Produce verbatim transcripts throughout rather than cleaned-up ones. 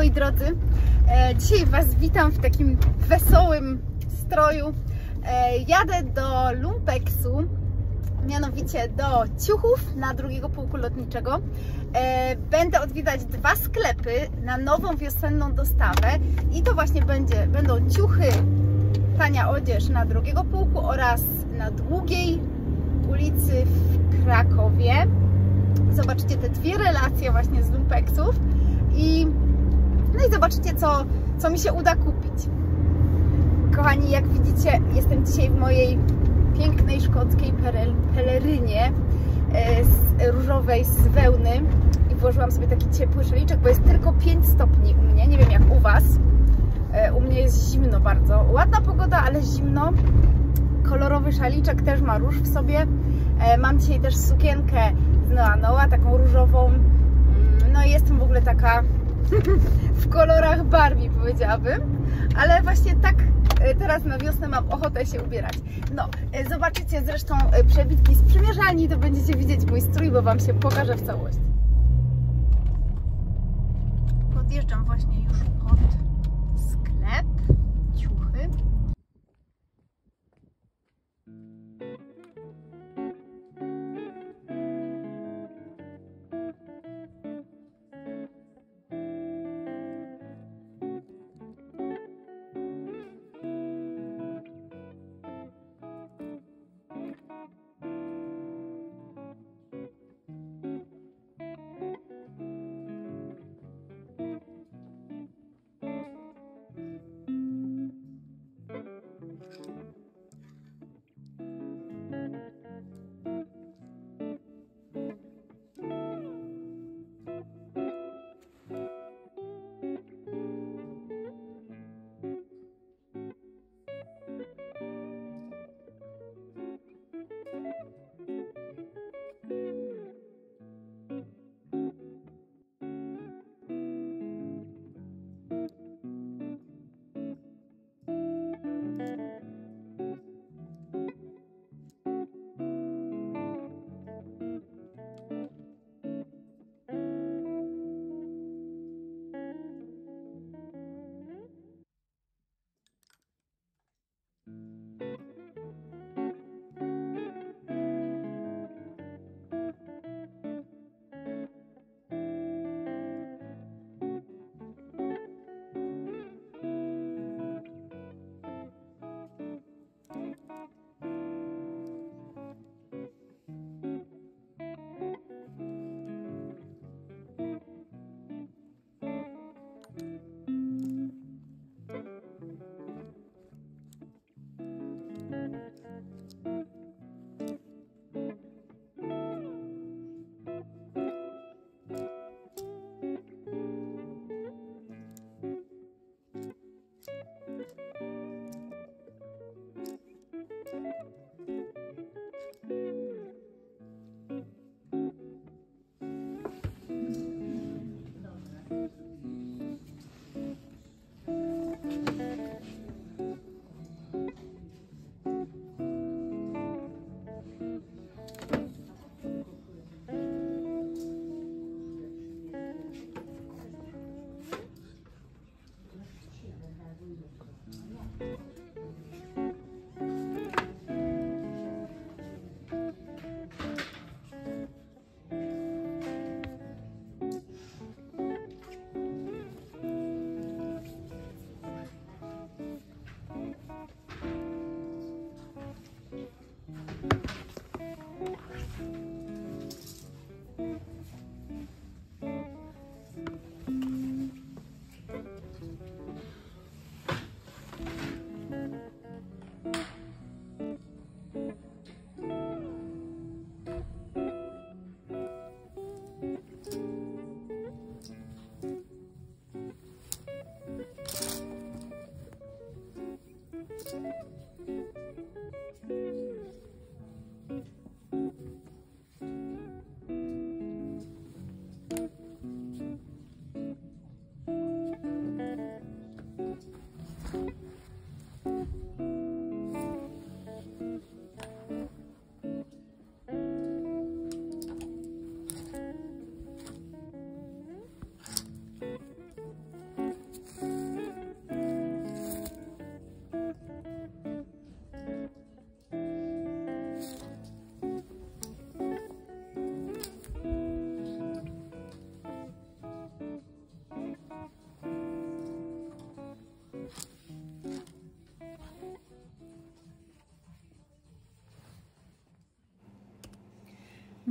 moi drodzy, e, dzisiaj Was witam w takim wesołym stroju. E, jadę do Lumpeksu, mianowicie do Ciuchów na drugiego pułku lotniczego. E, będę odwiedzać dwa sklepy na nową wiosenną dostawę i to właśnie będzie, będą ciuchy, tania odzież na drugiego pułku oraz na Długiej ulicy w Krakowie. Zobaczycie te dwie relacje właśnie z Lumpeksów i no i zobaczycie, co, co mi się uda kupić. Kochani, jak widzicie, jestem dzisiaj w mojej pięknej szkockiej pelerynie z różowej, z wełny i włożyłam sobie taki ciepły szaliczek, bo jest tylko pięć stopni u mnie, nie wiem jak u Was. U mnie jest zimno bardzo. Ładna pogoda, ale zimno. Kolorowy szaliczek też ma róż w sobie. Mam dzisiaj też sukienkę z Noa Noa, taką różową. No i jestem w ogóle taka w kolorach Barbie, powiedziałabym. Ale właśnie tak teraz na wiosnę mam ochotę się ubierać. No, zobaczycie zresztą przebitki z przymierzalni, to będziecie widzieć mój strój, bo Wam się pokażę w całości. Podjeżdżam właśnie już pod sklep Ciuchy.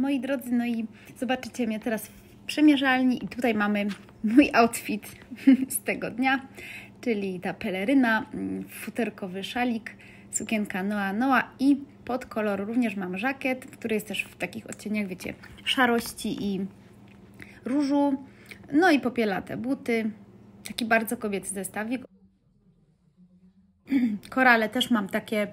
moi drodzy, no i zobaczycie mnie teraz w przymierzalni i tutaj mamy mój outfit z tego dnia, czyli ta peleryna, futerkowy szalik, sukienka Noa Noa i pod kolor również mam żakiet, który jest też w takich odcieniach, wiecie, szarości i różu. No i popielate buty, taki bardzo kobiecy zestawik. Korale też mam takie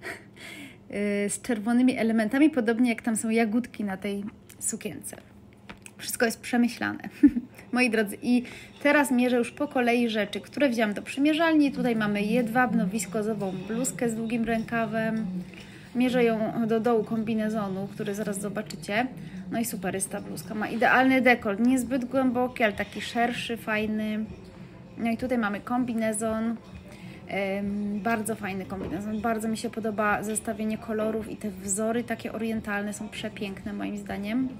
z czerwonymi elementami, podobnie jak tam są jagódki na tej sukience. Wszystko jest przemyślane, moi drodzy. I teraz mierzę już po kolei rzeczy, które wzięłam do przymierzalni. Tutaj mamy jedwabno-wiskozową bluzkę z długim rękawem. Mierzę ją do dołu kombinezonu, który zaraz zobaczycie. No i super jest ta bluzka. Ma idealny dekolt, niezbyt głęboki, ale taki szerszy, fajny. No i tutaj mamy kombinezon. Um, bardzo fajny kombinezon. Bardzo mi się podoba zestawienie kolorów i te wzory takie orientalne są przepiękne moim zdaniem.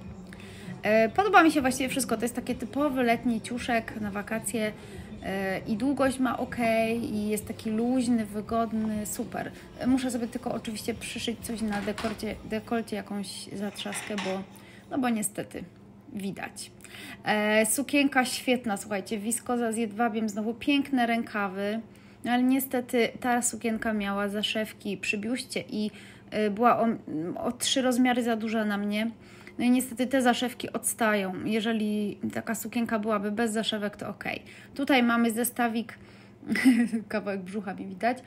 E, podoba mi się właściwie wszystko. To jest taki typowy letni ciuszek na wakacje e, i długość ma ok i jest taki luźny, wygodny, super. E, muszę sobie tylko oczywiście przyszyć coś na dekolcie, dekolcie jakąś zatrzaskę, bo, no bo niestety widać. E, sukienka świetna, słuchajcie, wiskoza z jedwabiem, znowu piękne rękawy. No ale niestety ta sukienka miała zaszewki przy biuście i była o, o trzy rozmiary za duża na mnie. No i niestety te zaszewki odstają. Jeżeli taka sukienka byłaby bez zaszewek, to ok. Tutaj mamy zestawik, kawałek brzucha mi widać,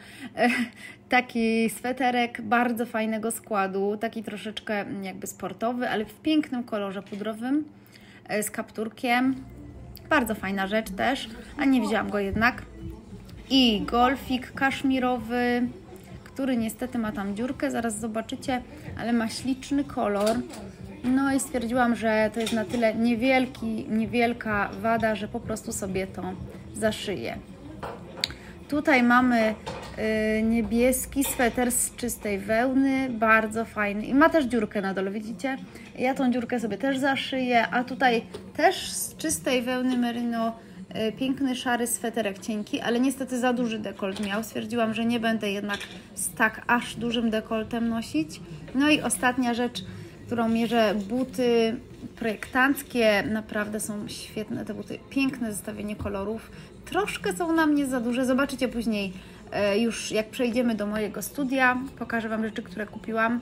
taki sweterek bardzo fajnego składu, taki troszeczkę jakby sportowy, ale w pięknym kolorze pudrowym, z kapturkiem. Bardzo fajna rzecz też, a nie wzięłam go jednak. I golfik kaszmirowy, który niestety ma tam dziurkę, zaraz zobaczycie, ale ma śliczny kolor. No i stwierdziłam, że to jest na tyle niewielki, niewielka wada, że po prostu sobie to zaszyję. Tutaj mamy y, niebieski sweter z czystej wełny, bardzo fajny i ma też dziurkę na dole, widzicie? Ja tą dziurkę sobie też zaszyję, a tutaj też z czystej wełny merino piękny szary sweterek cienki, ale niestety za duży dekolt miał. Stwierdziłam, że nie będę jednak z tak aż dużym dekoltem nosić. No i ostatnia rzecz, którą mierzę, buty projektanckie. Naprawdę są świetne te buty. Piękne zestawienie kolorów. Troszkę są na mnie za duże. Zobaczycie później już jak przejdziemy do mojego studia. Pokażę Wam rzeczy, które kupiłam.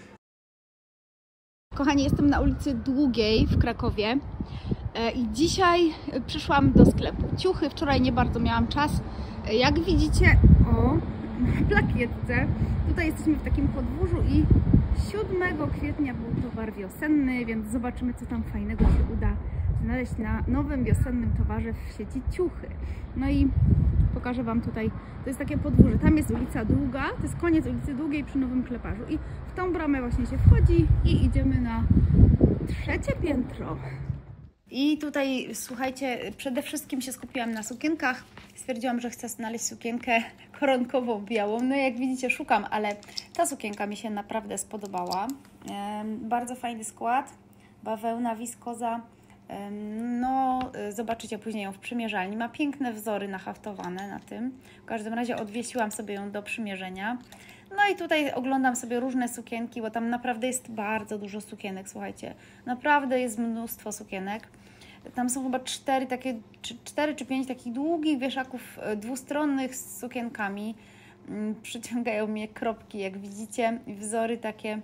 Kochani, jestem na ulicy Długiej w Krakowie. I dzisiaj przyszłam do sklepu ciuchy. Wczoraj nie bardzo miałam czas. Jak widzicie, o, na plakietce, tutaj jesteśmy w takim podwórzu i siódmego kwietnia był towar wiosenny, więc zobaczymy, co tam fajnego się uda znaleźć na nowym wiosennym towarze w sieci ciuchy. No i pokażę Wam tutaj, to jest takie podwórze, tam jest ulica Długa, to jest koniec ulicy Długiej przy Nowym Kleparzu i w tą bramę właśnie się wchodzi i idziemy na trzecie piętro. I tutaj, słuchajcie, przede wszystkim się skupiłam na sukienkach. Stwierdziłam, że chcę znaleźć sukienkę koronkową białą. No jak widzicie, szukam, ale ta sukienka mi się naprawdę spodobała. Ehm, bardzo fajny skład, bawełna, wiskoza. Ehm, no, zobaczycie później ją w przymierzalni. Ma piękne wzory nahaftowane na tym. W każdym razie odwiesiłam sobie ją do przymierzenia. No i tutaj oglądam sobie różne sukienki, bo tam naprawdę jest bardzo dużo sukienek, słuchajcie. Naprawdę jest mnóstwo sukienek. Tam są chyba cztery, takie, czy, cztery czy pięć takich długich wieszaków dwustronnych z sukienkami. Przyciągają mnie kropki, jak widzicie, i wzory takie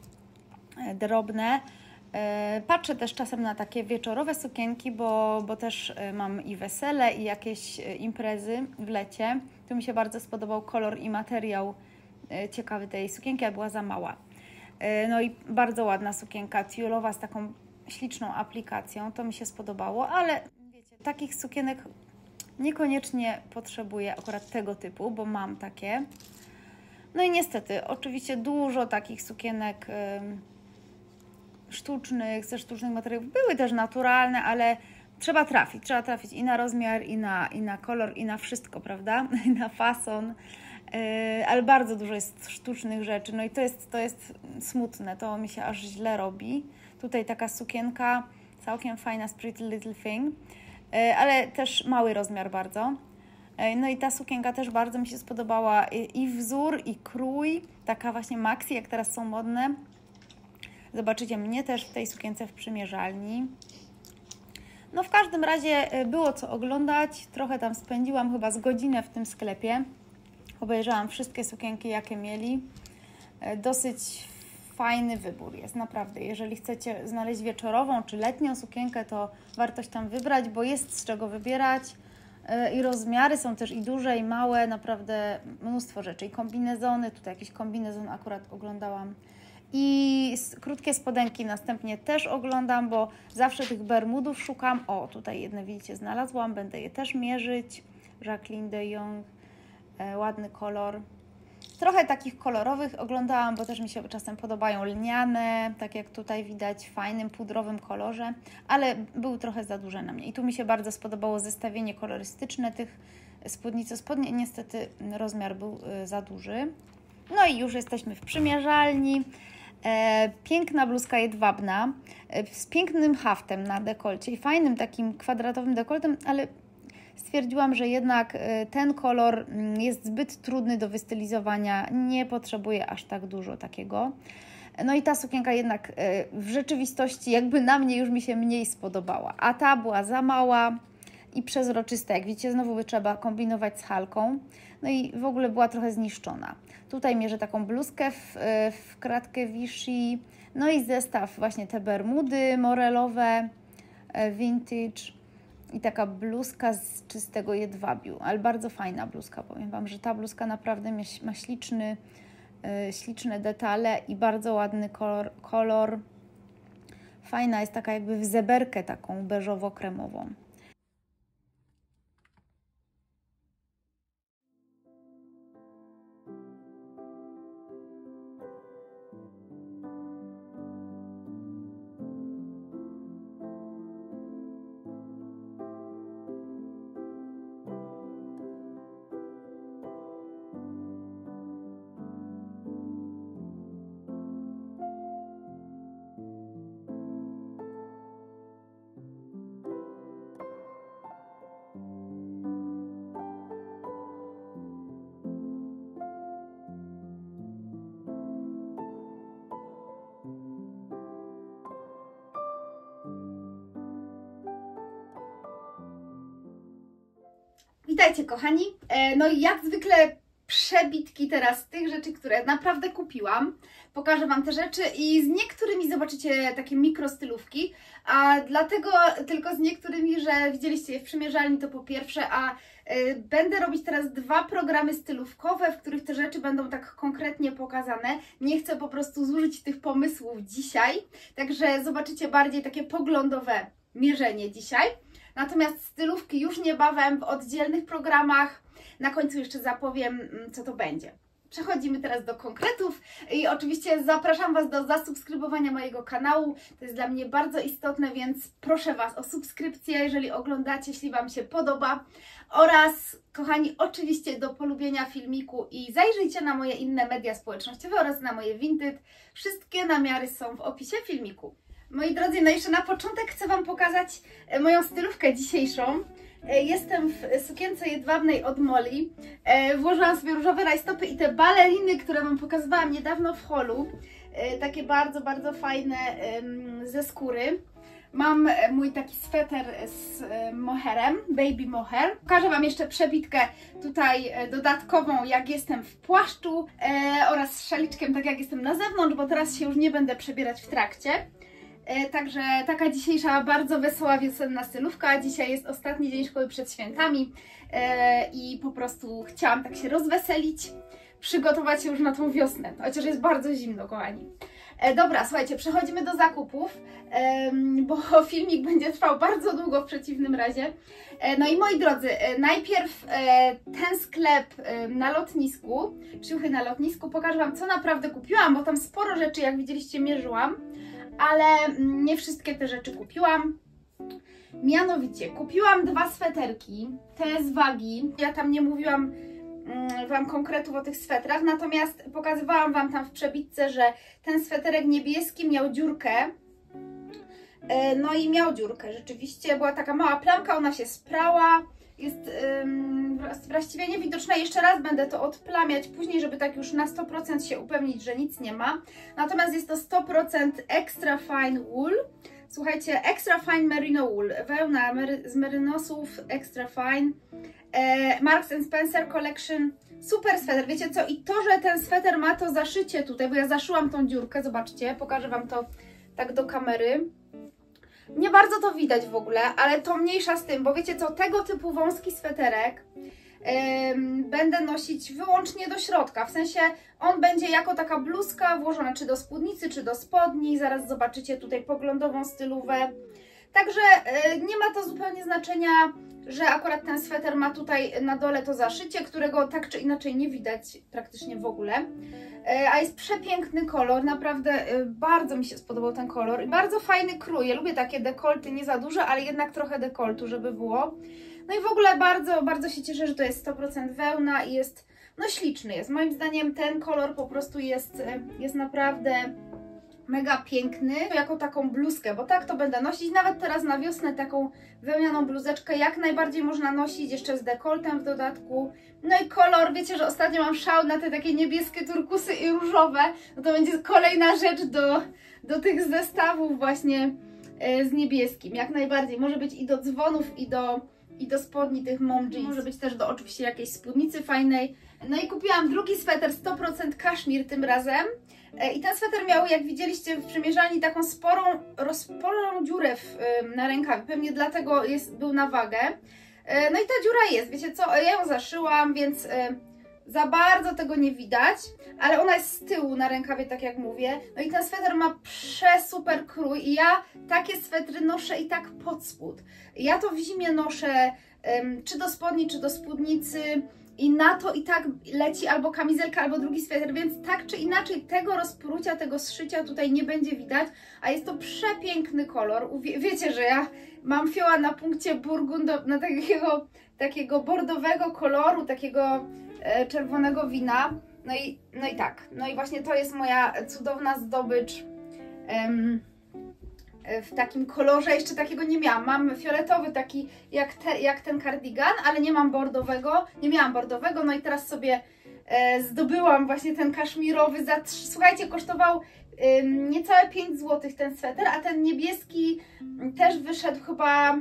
drobne. Patrzę też czasem na takie wieczorowe sukienki, bo, bo też mam i wesele, i jakieś imprezy w lecie. Tu mi się bardzo spodobał kolor i materiał ciekawy tej sukienki, a była za mała. No i bardzo ładna sukienka, tiulowa z taką śliczną aplikacją, to mi się spodobało, ale wiecie, takich sukienek niekoniecznie potrzebuję akurat tego typu, bo mam takie. No i niestety, oczywiście dużo takich sukienek y, sztucznych, ze sztucznych materiałów, były też naturalne, ale trzeba trafić, trzeba trafić i na rozmiar, i na, i na kolor, i na wszystko, prawda? I na fason. Yy, ale bardzo dużo jest sztucznych rzeczy, no i to jest, to jest smutne, to mi się aż źle robi. Tutaj taka sukienka, całkiem fajna z Pretty Little Thing, yy, ale też mały rozmiar bardzo. Yy, no i ta sukienka też bardzo mi się spodobała, i, i wzór, i krój, taka właśnie maxi, jak teraz są modne. Zobaczycie mnie też w tej sukience w przymierzalni. No w każdym razie było co oglądać, trochę tam spędziłam chyba z godzinę w tym sklepie. Obejrzałam wszystkie sukienki, jakie mieli. Dosyć fajny wybór jest, naprawdę. Jeżeli chcecie znaleźć wieczorową czy letnią sukienkę, to warto się tam wybrać, bo jest z czego wybierać. I rozmiary są też i duże, i małe, naprawdę mnóstwo rzeczy. I kombinezony, tutaj jakiś kombinezon akurat oglądałam. I krótkie spodenki następnie też oglądam, bo zawsze tych bermudów szukam. O, tutaj jedne widzicie znalazłam, będę je też mierzyć. Jacqueline de Jong, e, ładny kolor. Trochę takich kolorowych oglądałam, bo też mi się czasem podobają lniane, tak jak tutaj widać, w fajnym, pudrowym kolorze, ale były trochę za duże na mnie. I tu mi się bardzo spodobało zestawienie kolorystyczne tych spódnicy. Spodnie niestety rozmiar był y, za duży. No i już jesteśmy w przymierzalni. E, piękna bluzka jedwabna e, z pięknym haftem na dekolcie i fajnym takim kwadratowym dekoltem, ale stwierdziłam, że jednak ten kolor jest zbyt trudny do wystylizowania, nie potrzebuje aż tak dużo takiego. No i ta sukienka jednak w rzeczywistości jakby na mnie już mi się mniej spodobała, a ta była za mała i przezroczysta. Jak widzicie, znowu by trzeba kombinować z halką. No i w ogóle była trochę zniszczona. Tutaj mierzę taką bluzkę w, w kratkę Vichy, no i zestaw właśnie te bermudy morelowe, vintage. I taka bluzka z czystego jedwabiu, ale bardzo fajna bluzka, powiem Wam, że ta bluzka naprawdę ma śliczny, yy, śliczne detale i bardzo ładny kolor, kolor. Fajna jest taka jakby w zeberkę taką beżowo-kremową. Witajcie kochani, no i jak zwykle przebitki teraz tych rzeczy, które naprawdę kupiłam. Pokażę Wam te rzeczy i z niektórymi zobaczycie takie mikrostylówki, a dlatego tylko z niektórymi, że widzieliście je w przymierzalni, to po pierwsze, a y, będę robić teraz dwa programy stylówkowe, w których te rzeczy będą tak konkretnie pokazane. Nie chcę po prostu zużyć tych pomysłów dzisiaj, także zobaczycie bardziej takie poglądowe mierzenie dzisiaj. Natomiast stylówki już niebawem w oddzielnych programach. Na końcu jeszcze zapowiem, co to będzie. Przechodzimy teraz do konkretów i oczywiście zapraszam Was do zasubskrybowania mojego kanału. To jest dla mnie bardzo istotne, więc proszę Was o subskrypcję, jeżeli oglądacie, jeśli Wam się podoba. Oraz, kochani, oczywiście do polubienia filmiku i zajrzyjcie na moje inne media społecznościowe oraz na moje Vinted. Wszystkie namiary są w opisie filmiku. Moi drodzy, no jeszcze na początek chcę Wam pokazać moją stylówkę dzisiejszą. Jestem w sukience jedwabnej od Molly. Włożyłam sobie różowe rajstopy i te baleriny, które Wam pokazywałam niedawno w holu. Takie bardzo, bardzo fajne ze skóry. Mam mój taki sweter z moherem, baby mohair. Pokażę Wam jeszcze przebitkę tutaj dodatkową, jak jestem w płaszczu oraz z szaliczkiem, tak jak jestem na zewnątrz, bo teraz się już nie będę przebierać w trakcie. Także taka dzisiejsza bardzo wesoła wiosenna stylówka. Dzisiaj jest ostatni dzień szkoły przed świętami i po prostu chciałam tak się rozweselić, przygotować się już na tą wiosnę, chociaż jest bardzo zimno, kochani. Dobra, słuchajcie, przechodzimy do zakupów, bo filmik będzie trwał bardzo długo w przeciwnym razie. No i moi drodzy, najpierw ten sklep na lotnisku, ciuchy na lotnisku, pokażę Wam, co naprawdę kupiłam, bo tam sporo rzeczy, jak widzieliście, mierzyłam. Ale nie wszystkie te rzeczy kupiłam. Mianowicie kupiłam dwa sweterki, te z Wagi. Ja tam nie mówiłam mm, Wam konkretów o tych swetrach, natomiast pokazywałam Wam tam w przebitce, że ten sweterek niebieski miał dziurkę. No i miał dziurkę, rzeczywiście była taka mała plamka, ona się sprała. Jest ym, właściwie niewidoczna. Jeszcze raz będę to odplamiać później, żeby tak już na sto procent się upewnić, że nic nie ma. Natomiast jest to sto procent Extra Fine Wool. Słuchajcie, Extra Fine Merino Wool, wełna mery, z merynosów, Extra Fine, e, Marks and Spencer Collection, super sweter, wiecie co, i to, że ten sweter ma to zaszycie tutaj, bo ja zaszyłam tą dziurkę, zobaczcie, pokażę Wam to tak do kamery. Nie bardzo to widać w ogóle, ale to mniejsza z tym, bo wiecie co, tego typu wąski sweterek Yy, będę nosić wyłącznie do środka, w sensie on będzie jako taka bluzka włożona czy do spódnicy, czy do spodni, zaraz zobaczycie tutaj poglądową stylówę, także yy, nie ma to zupełnie znaczenia, że akurat ten sweter ma tutaj na dole to zaszycie, którego tak czy inaczej nie widać praktycznie w ogóle, yy, a jest przepiękny kolor, naprawdę yy, bardzo mi się spodobał ten kolor i bardzo fajny krój, ja lubię takie dekolty, nie za duże, ale jednak trochę dekoltu, żeby było. No i w ogóle bardzo, bardzo się cieszę, że to jest sto procent wełna i jest, no śliczny jest. Moim zdaniem ten kolor po prostu jest, jest naprawdę mega piękny, jako taką bluzkę, bo tak to będę nosić. Nawet teraz na wiosnę taką wełnianą bluzeczkę jak najbardziej można nosić, jeszcze z dekoltem w dodatku. No i kolor, wiecie, że ostatnio mam szał na te takie niebieskie turkusy i różowe, no to będzie kolejna rzecz do, do tych zestawów właśnie z niebieskim, jak najbardziej. Może być i do dzwonów, i do... i do spodni tych mom jeans. Może być też do oczywiście jakiejś spódnicy fajnej. No i kupiłam drugi sweter, sto procent kaszmir tym razem. I ten sweter miał, jak widzieliście w przymierzalni, taką sporą, rozporą dziurę w, na rękawie. Pewnie dlatego jest, był na wagę. No i ta dziura jest, wiecie co, ja ją zaszyłam, więc za bardzo tego nie widać, ale ona jest z tyłu na rękawie, tak jak mówię. No i ten sweter ma przesuper krój i ja takie swetry noszę i tak pod spód. Ja to w zimie noszę um, czy do spodni, czy do spódnicy i na to i tak leci albo kamizelka, albo drugi sweter, więc tak czy inaczej tego rozprucia, tego zszycia tutaj nie będzie widać, a jest to przepiękny kolor. Wie, wiecie, że ja mam fioła na punkcie burgundo, na takiego, takiego bordowego koloru, takiego e, czerwonego wina. No i, no i tak, no i właśnie to jest moja cudowna zdobycz em, w takim kolorze, jeszcze takiego nie miałam. Mam fioletowy taki jak, te, jak ten kardigan, ale nie mam bordowego, nie miałam bordowego, no i teraz sobie e, zdobyłam właśnie ten kaszmirowy za, słuchajcie, kosztował e, niecałe pięć złotych ten sweter, a ten niebieski też wyszedł chyba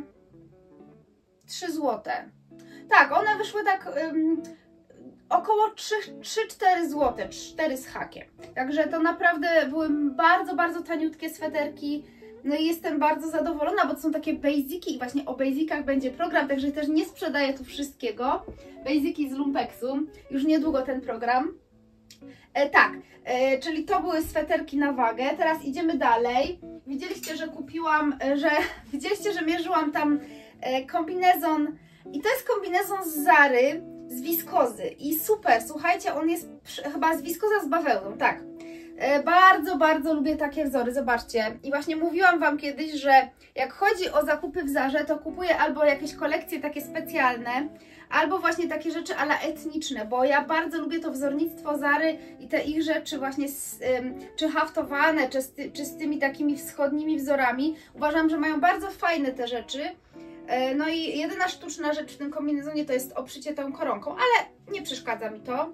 trzy złote. Tak, one wyszły tak e, około trzy cztery złote, cztery z hakiem. Także to naprawdę były bardzo, bardzo taniutkie sweterki. No i jestem bardzo zadowolona, bo to są takie basiki i właśnie o basicach będzie program, także też nie sprzedaję tu wszystkiego. Basiki z Lumpeksu, już niedługo ten program. E, tak, e, czyli to były sweterki na wagę. Teraz idziemy dalej. Widzieliście, że kupiłam, że widzieliście, że mierzyłam tam e, kombinezon i to jest kombinezon z Zary, z wiskozy i super, słuchajcie, on jest chyba z wiskoza z bawełną, tak. Bardzo, bardzo lubię takie wzory, zobaczcie. I właśnie mówiłam Wam kiedyś, że jak chodzi o zakupy w Zarze, to kupuję albo jakieś kolekcje takie specjalne, albo właśnie takie rzeczy a la etniczne, bo ja bardzo lubię to wzornictwo Zary i te ich rzeczy właśnie z, czy haftowane, czy z, ty, czy z tymi takimi wschodnimi wzorami. Uważam, że mają bardzo fajne te rzeczy. No i jedyna sztuczna rzecz w tym kombinezonie to jest obszycie tą koronką, ale nie przeszkadza mi to.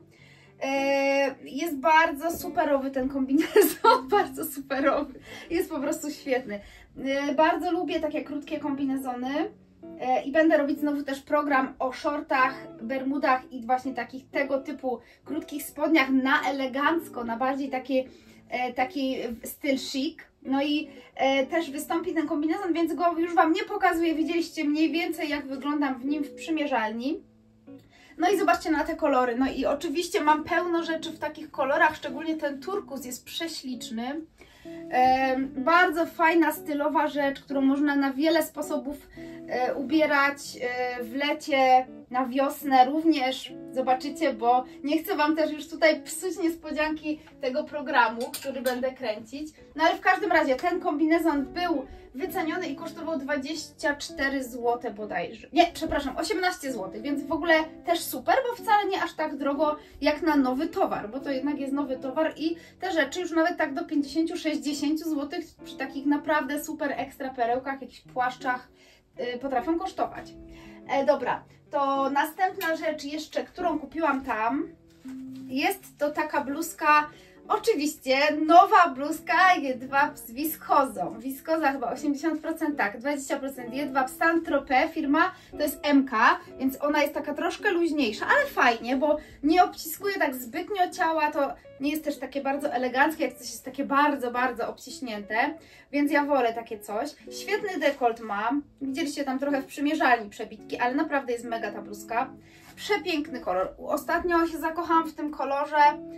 Jest bardzo superowy ten kombinezon, bardzo superowy, jest po prostu świetny. Bardzo lubię takie krótkie kombinezony i będę robić znowu też program o shortach, bermudach i właśnie takich tego typu krótkich spodniach na elegancko, na bardziej taki, taki styl chic. No i e, też wystąpi ten kombinezon, więc go już Wam nie pokazuję, widzieliście mniej więcej jak wyglądam w nim w przymierzalni. No i zobaczcie na te kolory, no i oczywiście mam pełno rzeczy w takich kolorach, szczególnie ten turkus jest prześliczny. E, bardzo fajna, stylowa rzecz, którą można na wiele sposobów e, ubierać e, w lecie, na wiosnę również, zobaczycie, bo nie chcę Wam też już tutaj psuć niespodzianki tego programu, który będę kręcić. No ale w każdym razie ten kombinezon był wyceniony i kosztował dwadzieścia cztery złote bodajże. Nie, przepraszam, osiemnaście złotych, więc w ogóle też super, bo wcale nie aż tak drogo jak na nowy towar, bo to jednak jest nowy towar i te rzeczy już nawet tak do pięćdziesiąt do sześćdziesięciu złotych przy takich naprawdę super ekstra perełkach, jakichś płaszczach yy, potrafią kosztować. E, dobra, to następna rzecz jeszcze, którą kupiłam tam, jest to taka bluzka, oczywiście nowa bluzka Jedwab z wiskozą. Wiskoza chyba osiemdziesiąt procent, tak, dwadzieścia procent Jedwab Saint-Tropez, firma to jest M K, więc ona jest taka troszkę luźniejsza, ale fajnie, bo nie obciskuje tak zbytnio ciała, to nie jest też takie bardzo eleganckie, jak coś jest takie bardzo, bardzo obciśnięte, więc ja wolę takie coś. Świetny dekolt ma, widzieliście tam trochę w przymierzalni przebitki, ale naprawdę jest mega ta bluzka. Przepiękny kolor, ostatnio się zakochałam w tym kolorze.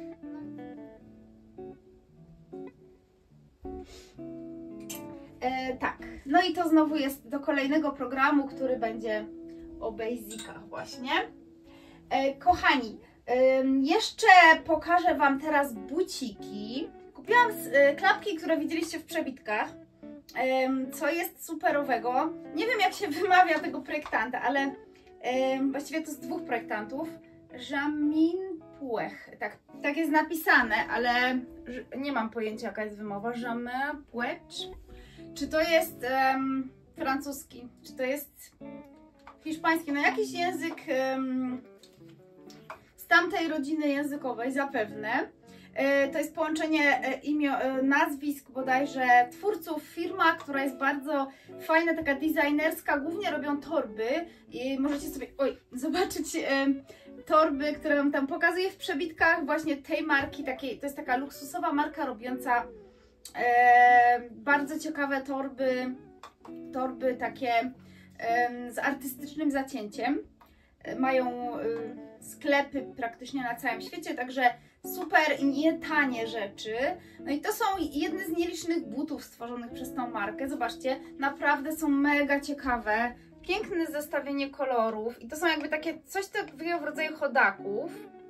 E, tak, no i to znowu jest do kolejnego programu, który będzie o basicach właśnie. E, kochani, e, jeszcze pokażę Wam teraz buciki. Kupiłam e, klapki, które widzieliście w przebitkach, e, co jest superowego. Nie wiem, jak się wymawia tego projektanta, ale e, właściwie to z dwóch projektantów. Jamin Puech, tak, tak jest napisane, ale nie mam pojęcia, jaka jest wymowa. Jamin Puech. Czy to jest um, francuski, czy to jest hiszpański, no jakiś język um, z tamtej rodziny językowej zapewne. E, to jest połączenie e, imio, e, nazwisk bodajże twórców, firma, która jest bardzo fajna, taka designerska, głównie robią torby i możecie sobie oj, zobaczyć e, torby, które Wam tam pokazuję w przebitkach właśnie tej marki, takiej, to jest taka luksusowa marka robiąca E, bardzo ciekawe torby, torby takie e, z artystycznym zacięciem. E, mają e, sklepy praktycznie na całym świecie, także super i nie tanie rzeczy. No i to są jedne z nielicznych butów stworzonych przez tą markę. Zobaczcie, naprawdę są mega ciekawe. Piękne zestawienie kolorów i to są jakby takie coś takiego w rodzaju chodaków.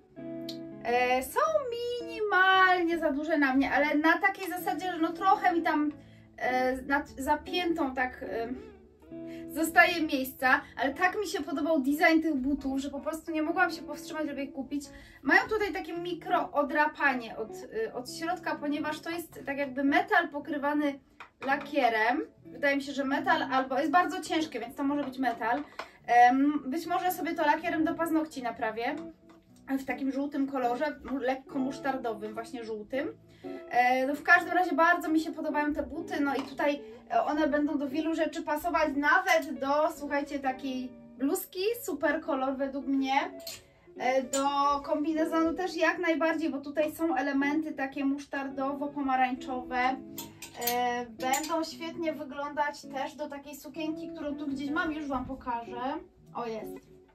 E, są minimalnie za duże na mnie, ale na takiej zasadzie, że no trochę mi tam e, nad zapiętą tak e, zostaje miejsca, ale tak mi się podobał design tych butów, że po prostu nie mogłam się powstrzymać, żeby je kupić. Mają tutaj takie mikro odrapanie od, e, od środka, ponieważ to jest tak jakby metal pokrywany lakierem. Wydaje mi się, że metal albo jest bardzo ciężkie, więc to może być metal. E, być może sobie to lakierem do paznokci naprawię. W takim żółtym kolorze, lekko musztardowym, właśnie żółtym. E, no w każdym razie bardzo mi się podobają te buty, no i tutaj one będą do wielu rzeczy pasować, nawet do, słuchajcie, takiej bluzki, super kolor według mnie. E, do kombinezonu też jak najbardziej, bo tutaj są elementy takie musztardowo-pomarańczowe. E, będą świetnie wyglądać też do takiej sukienki, którą tu gdzieś mam, już Wam pokażę. O, jest.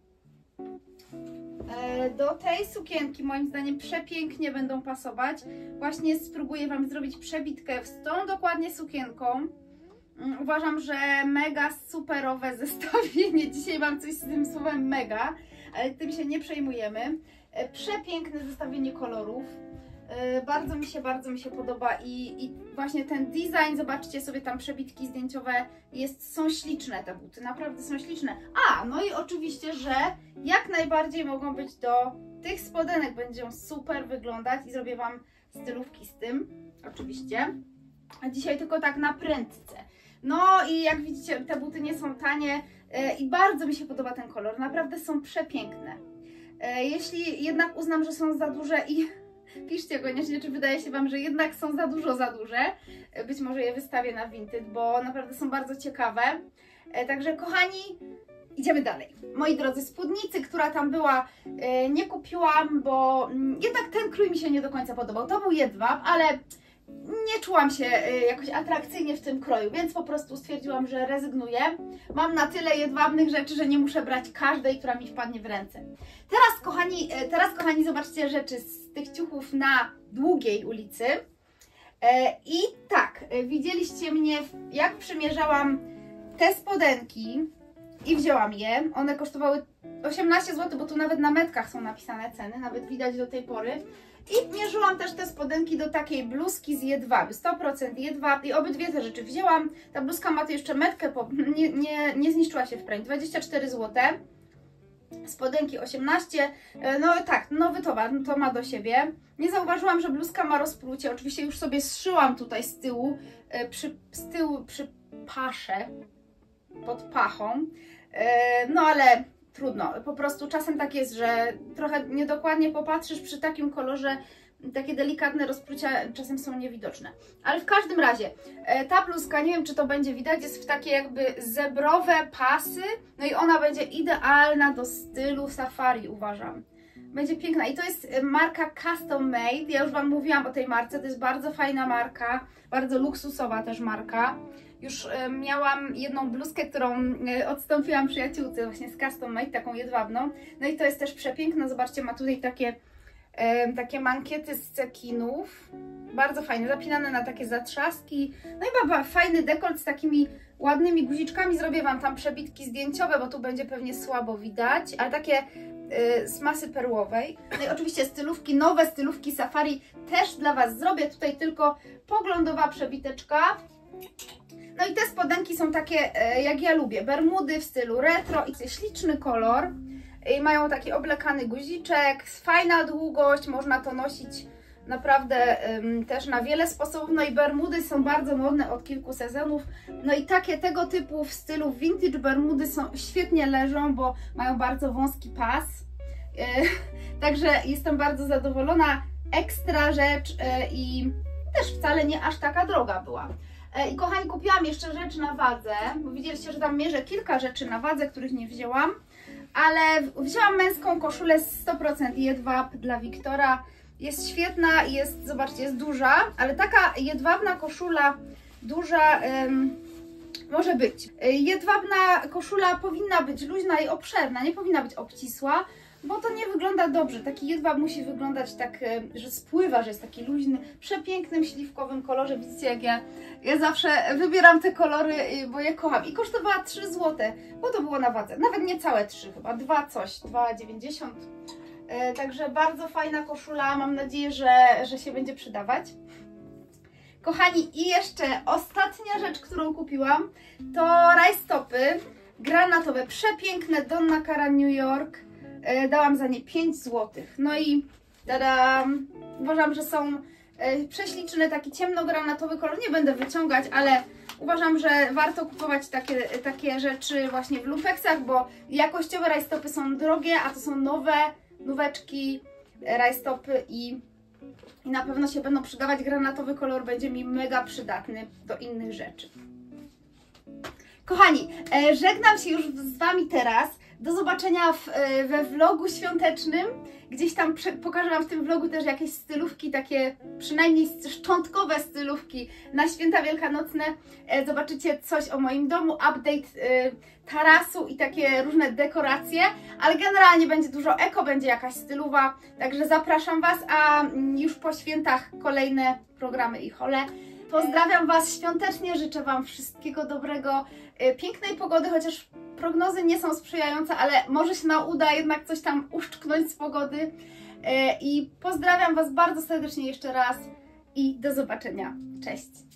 Do tej sukienki moim zdaniem przepięknie będą pasować. Właśnie spróbuję Wam zrobić przebitkę z tą dokładnie sukienką. Uważam, że mega superowe zestawienie. Dzisiaj mam coś z tym słowem mega, ale tym się nie przejmujemy. Przepiękne zestawienie kolorów. Bardzo mi się, bardzo mi się podoba i, i właśnie ten design, zobaczcie sobie tam przebitki zdjęciowe, jest, są śliczne te buty, naprawdę są śliczne. A, no i oczywiście, że jak najbardziej mogą być do tych spodenek, będą super wyglądać i zrobię Wam stylówki z tym, oczywiście. A dzisiaj tylko tak na prędce. No i jak widzicie, te buty nie są tanie e, i bardzo mi się podoba ten kolor, naprawdę są przepiękne. E, jeśli jednak uznam, że są za duże i piszcie koniecznie, czy wydaje się Wam, że jednak są za dużo, za duże. Być może je wystawię na Vinted, bo naprawdę są bardzo ciekawe. Także kochani, idziemy dalej. Moi drodzy, spódnicy, która tam była, nie kupiłam, bo jednak ten krój mi się nie do końca podobał. To był Jedwab, ale nie czułam się jakoś atrakcyjnie w tym kroju, więc po prostu stwierdziłam, że rezygnuję. Mam na tyle jedwabnych rzeczy, że nie muszę brać każdej, która mi wpadnie w ręce. Teraz, kochani, teraz, kochani, zobaczcie rzeczy z tych ciuchów na Długiej ulicy. I tak, widzieliście mnie, jak przymierzałam te spodenki i wzięłam je. One kosztowały osiemnaście złotych, bo tu nawet na metkach są napisane ceny, nawet widać do tej pory. I mierzyłam też te spodenki do takiej bluzki z Jedwaby, sto procent Jedwab i obydwie te rzeczy wzięłam. Ta bluzka ma tu jeszcze metkę, po, nie, nie, nie zniszczyła się w praniu, dwadzieścia cztery złote. Spodenki osiemnaście, no tak, nowy towar, to ma do siebie. Nie zauważyłam, że bluzka ma rozprucie, oczywiście już sobie zszyłam tutaj z tyłu, przy, z tyłu przy pasze, pod pachą. no ale trudno, po prostu czasem tak jest, że trochę niedokładnie popatrzysz przy takim kolorze, takie delikatne rozprucia czasem są niewidoczne. Ale w każdym razie, ta bluzka, nie wiem czy to będzie widać, jest w takie jakby zebrowe pasy, no i ona będzie idealna do stylu safari, uważam. Będzie piękna i to jest marka Custom Made, ja już Wam mówiłam o tej marce, to jest bardzo fajna marka, bardzo luksusowa też marka. Już miałam jedną bluzkę, którą odstąpiłam przyjaciółce właśnie z Custom Made, taką jedwabną. No i to jest też przepiękna, zobaczcie, ma tutaj takie, e, takie mankiety z cekinów. Bardzo fajne, zapinane na takie zatrzaski. No i ma fajny dekolt z takimi ładnymi guziczkami. Zrobię Wam tam przebitki zdjęciowe, bo tu będzie pewnie słabo widać, ale takie e, z masy perłowej. No i oczywiście stylówki, nowe stylówki safari też dla Was zrobię. Tutaj tylko poglądowa przebiteczka. No i te spodenki są takie, jak ja lubię, bermudy w stylu retro i śliczny kolor. I mają taki oblekany guziczek, fajna długość, można to nosić naprawdę um, też na wiele sposobów. No i bermudy są bardzo modne od kilku sezonów. No i takie tego typu w stylu vintage bermudy są, świetnie leżą, bo mają bardzo wąski pas. Yy, także jestem bardzo zadowolona. Ekstra rzecz yy, i też wcale nie aż taka droga była. I kochani, kupiłam jeszcze rzecz na wadze, bo widzieliście, że tam mierzę kilka rzeczy na wadze, których nie wzięłam, ale wzięłam męską koszulę sto procent jedwab dla Wiktora. Jest świetna i jest, zobaczcie, jest duża, ale taka jedwabna koszula duża ym, może być. Jedwabna koszula powinna być luźna i obszerna, nie powinna być obcisła, bo to nie wygląda dobrze. Taki jedwab musi wyglądać tak, że spływa, że jest taki luźny, przepięknym, śliwkowym kolorze. Widzicie, jak ja, ja zawsze wybieram te kolory, bo je kocham. I kosztowała trzy złote, bo to było na wadze. Nawet nie całe trzy chyba, dwa coś, dwa dziewięćdziesiąt. E, także bardzo fajna koszula, mam nadzieję, że, że się będzie przydawać. Kochani, i jeszcze ostatnia rzecz, którą kupiłam, to rajstopy granatowe, przepiękne, Donna Cara New York. Dałam za nie pięć złotych. No i tada, uważam, że są prześliczne, taki ciemnogranatowy kolor. Nie będę wyciągać, ale uważam, że warto kupować takie, takie rzeczy właśnie w lumpeksach, bo jakościowe rajstopy są drogie, a to są nowe, nóweczki, rajstopy i, i na pewno się będą przydawać. Granatowy kolor będzie mi mega przydatny do innych rzeczy. Kochani, żegnam się już z Wami teraz. Do zobaczenia w, we vlogu świątecznym. Gdzieś tam pokażę Wam w tym vlogu też jakieś stylówki, takie przynajmniej szczątkowe stylówki na święta wielkanocne. Zobaczycie coś o moim domu, update tarasu i takie różne dekoracje, ale generalnie będzie dużo eko, będzie jakaś stylowa, także zapraszam Was, a już po świętach kolejne programy i hole. Pozdrawiam Was świątecznie, życzę Wam wszystkiego dobrego, pięknej pogody, chociaż prognozy nie są sprzyjające, ale może się nam uda jednak coś tam uszczknąć z pogody. I pozdrawiam Was bardzo serdecznie jeszcze raz i do zobaczenia. Cześć!